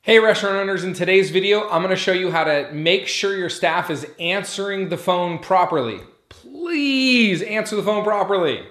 Hey restaurant owners, in today's video, I'm gonna show you how to make sure your staff is answering the phone properly. Please answer the phone properly.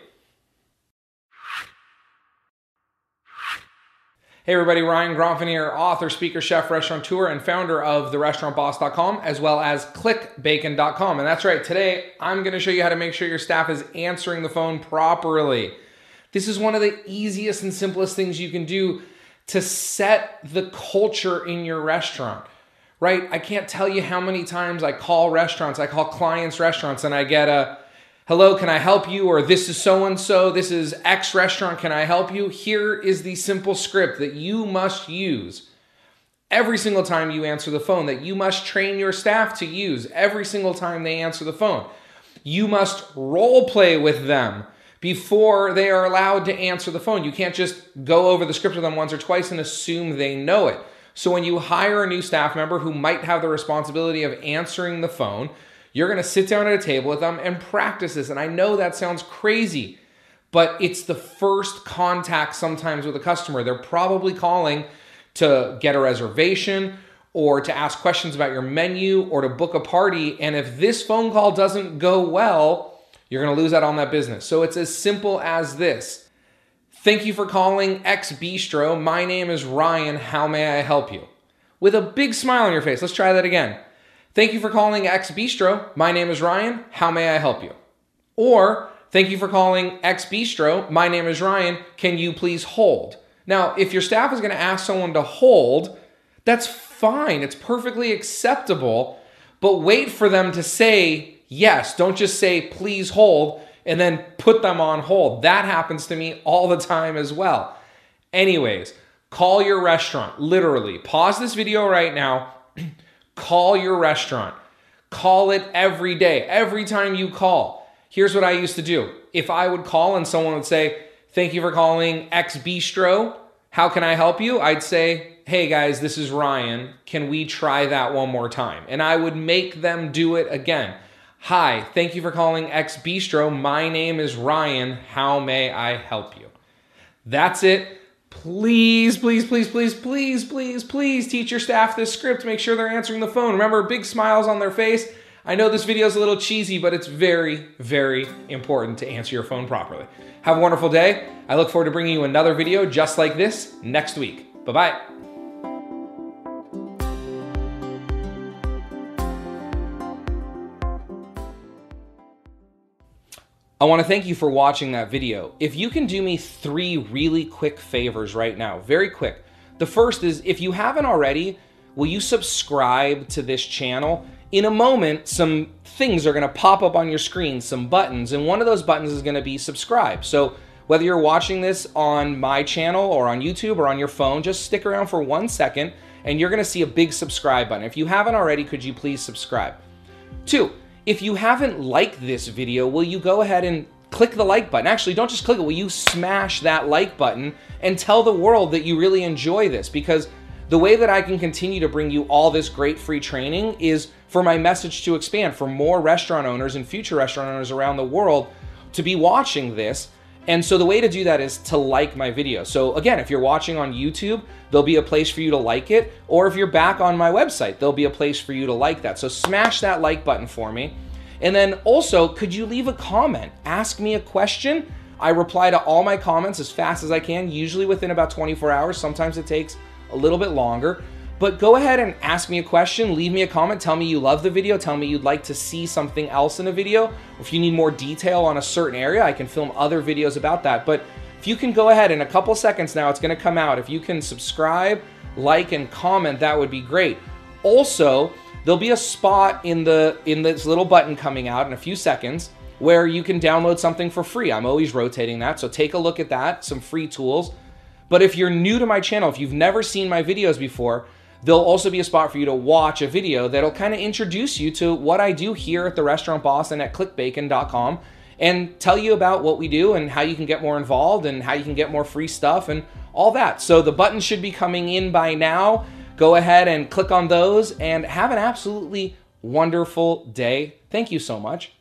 Hey everybody, Ryan Gronfin here, author, speaker, chef, restaurateur, and founder of therestaurantboss.com, as well as clickbacon.com. And that's right, today I'm gonna show you how to make sure your staff is answering the phone properly. This is one of the easiest and simplest things you can do to set the culture in your restaurant, right? I can't tell you how many times I call restaurants, I call clients restaurants, and I get a, hello, can I help you? Or this is so-and-so, this is X restaurant, can I help you? Here is the simple script that you must use every single time you answer the phone, that you must train your staff to use every single time they answer the phone. You must role play with them before they are allowed to answer the phone. You can't just go over the script with them once or twice and assume they know it. So when you hire a new staff member who might have the responsibility of answering the phone, you're gonna sit down at a table with them and practice this. And I know that sounds crazy, but it's the first contact sometimes with a customer. They're probably calling to get a reservation or to ask questions about your menu or to book a party. And if this phone call doesn't go well, you're gonna lose out on that business. So it's as simple as this. Thank you for calling X Bistro. My name is Ryan. How may I help you? With a big smile on your face. Let's try that again. Thank you for calling X Bistro. My name is Ryan. How may I help you? Or, thank you for calling X Bistro. My name is Ryan. Can you please hold? Now, if your staff is gonna ask someone to hold, that's fine. It's perfectly acceptable, but wait for them to say yes. Don't just say, please hold, and then put them on hold. That happens to me all the time as well. Anyways, call your restaurant. Literally, pause this video right now. Call your restaurant. Call it every day, every time you call. Here's what I used to do. If I would call and someone would say, thank you for calling X Bistro. How can I help you? I'd say, hey guys, this is Ryan. Can we try that one more time? And I would make them do it again. Hi, thank you for calling X Bistro. My name is Ryan. How may I help you? That's it. Please, please, please, please, please, please, please teach your staff this script. Make sure they're answering the phone. Remember, big smiles on their face. I know this video is a little cheesy, but it's very, very important to answer your phone properly. Have a wonderful day. I look forward to bringing you another video just like this next week. Bye-bye. I want to thank you for watching that video. If you can do me 3 really quick favors right now, very quick. The first is, if you haven't already, will you subscribe to this channel? In a moment, some things are going to pop up on your screen, some buttons, and one of those buttons is going to be subscribe. So whether you're watching this on my channel or on YouTube or on your phone, just stick around for 1 second and you're going to see a big subscribe button. If you haven't already, could you please subscribe? 2, if you haven't liked this video, will you go ahead and click the like button? Actually, don't just click it. Will you smash that like button and tell the world that you really enjoy this? Because the way that I can continue to bring you all this great free training is for my message to expand, for more restaurant owners and future restaurant owners around the world to be watching this. And so the way to do that is to like my video. So again, if you're watching on YouTube, there'll be a place for you to like it. Or if you're back on my website, there'll be a place for you to like that. So smash that like button for me. And then also, could you leave a comment? Ask me a question. I reply to all my comments as fast as I can, usually within about 24 hours. Sometimes it takes a little bit longer. But go ahead and ask me a question, leave me a comment, tell me you love the video, tell me you'd like to see something else in a video. If you need more detail on a certain area, I can film other videos about that. But if you can go ahead in a couple seconds now, it's gonna come out. If you can subscribe, like, and comment, that would be great. Also, there'll be a spot in this little button coming out in a few seconds where you can download something for free. I'm always rotating that, so take a look at that, some free tools. But if you're new to my channel, if you've never seen my videos before, there'll also be a spot for you to watch a video that'll kind of introduce you to what I do here at The Restaurant Boss and at clickbacon.com and tell you about what we do and how you can get more involved and how you can get more free stuff and all that. So the buttons should be coming in by now. Go ahead and click on those and have an absolutely wonderful day. Thank you so much.